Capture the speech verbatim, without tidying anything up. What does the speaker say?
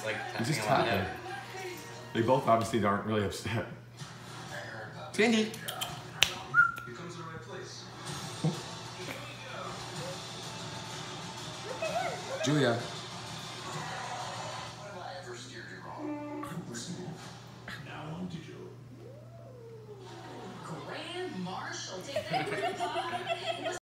like He's just tapping him on the tapping. hip. They both obviously aren't really upset. Tandy. You come to the right place. Julia. When have I ever steered you wrong? Now on to Joe. Grand Marshal, take that.